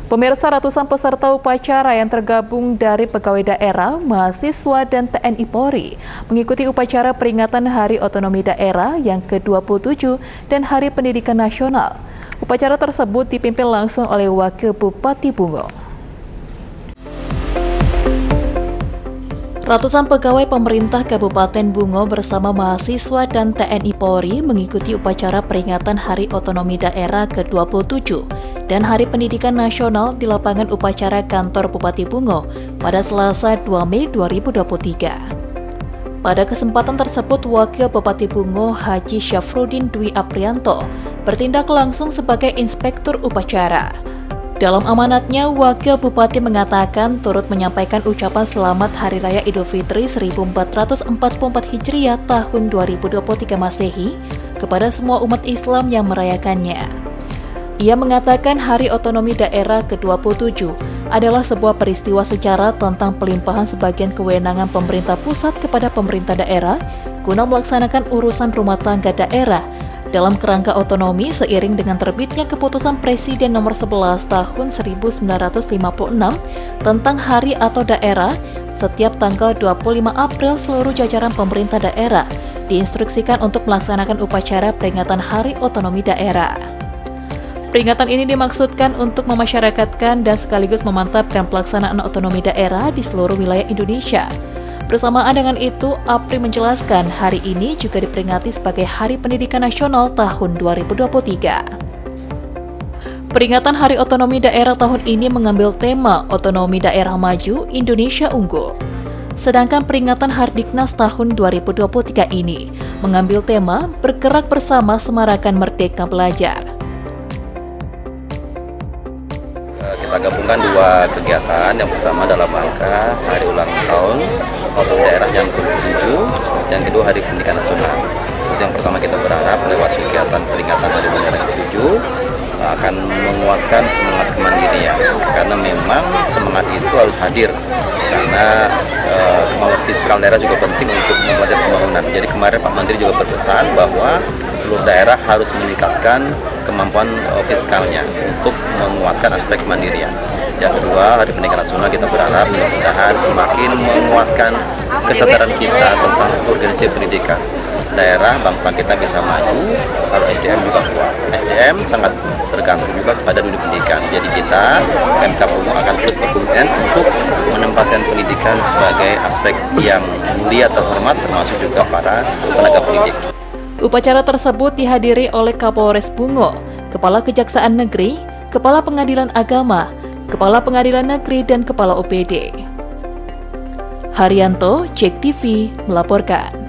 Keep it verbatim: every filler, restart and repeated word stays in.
Pemirsa, ratusan peserta upacara yang tergabung dari pegawai daerah, mahasiswa, dan T N I Polri mengikuti upacara peringatan Hari Otonomi Daerah yang ke dua puluh tujuh dan Hari Pendidikan Nasional. Upacara tersebut dipimpin langsung oleh Wakil Bupati Bungo. Ratusan pegawai pemerintah Kabupaten Bungo bersama mahasiswa dan T N I Polri mengikuti upacara peringatan Hari Otonomi Daerah ke dua puluh tujuh dan Hari Pendidikan Nasional di lapangan upacara kantor Bupati Bungo pada Selasa dua Mei dua ribu dua puluh tiga. Pada kesempatan tersebut, Wakil Bupati Bungo Haji Syafruddin Dwi Aprianto bertindak langsung sebagai inspektur upacara. Dalam amanatnya, Wakil Bupati mengatakan turut menyampaikan ucapan selamat Hari Raya Idul Fitri seribu empat ratus empat puluh empat Hijriah tahun dua ribu dua puluh tiga Masehi kepada semua umat Islam yang merayakannya. Ia mengatakan Hari Otonomi Daerah ke dua puluh tujuh adalah sebuah peristiwa sejarah tentang pelimpahan sebagian kewenangan pemerintah pusat kepada pemerintah daerah guna melaksanakan urusan rumah tangga daerah dalam kerangka otonomi seiring dengan terbitnya keputusan Presiden nomor sebelas tahun seribu sembilan ratus lima puluh enam tentang hari atau daerah. Setiap tanggal dua puluh lima April seluruh jajaran pemerintah daerah diinstruksikan untuk melaksanakan upacara peringatan Hari Otonomi Daerah. Peringatan ini dimaksudkan untuk memasyarakatkan dan sekaligus memantapkan pelaksanaan otonomi daerah di seluruh wilayah Indonesia. Bersamaan dengan itu, Apri menjelaskan hari ini juga diperingati sebagai Hari Pendidikan Nasional tahun dua ribu dua puluh tiga. Peringatan Hari Otonomi Daerah tahun ini mengambil tema Otonomi Daerah Maju, Indonesia Unggul. Sedangkan peringatan Hardiknas tahun dua ribu dua puluh tiga ini mengambil tema Bergerak Bersama Semarakan Merdeka Belajar. Kita gabungkan dua kegiatan, yang pertama dalam rangka hari ulang tahun otonomi daerah yang ke dua puluh tujuh, yang kedua Hari Pendidikan Nasional. Itu yang pertama, kita berharap lewat kegiatan peringatan Hari Pendidikan yang ke tujuh akan menguatkan semangat kemandirian, karena memang semangat itu harus hadir, karena e, kemampuan fiskal daerah juga penting untuk mempercepat pembangunan. Jadi kemarin Pak Menteri juga berpesan bahwa seluruh daerah harus meningkatkan kemampuan e, fiskalnya untuk menguatkan aspek kemandirian. Yang kedua, Hari Pendidikan Nasional kita berharap mudah-mudahan semakin menguatkan kesadaran kita tentang organisasi pendidikan. Daerah bangsa kita bisa maju kalau S D M juga kuat. S D M sangat tergantung juga kepada dunia pendidikan. Jadi kita M K Bungo akan terus berkomitmen untuk menempatkan pendidikan sebagai aspek yang mulia terhormat, termasuk juga para tenaga pendidik. Upacara tersebut dihadiri oleh Kapolres Bungo, Kepala Kejaksaan Negeri, Kepala Pengadilan Agama, Kepala Pengadilan Negeri, dan Kepala O P D. Haryanto, Cek T V, melaporkan.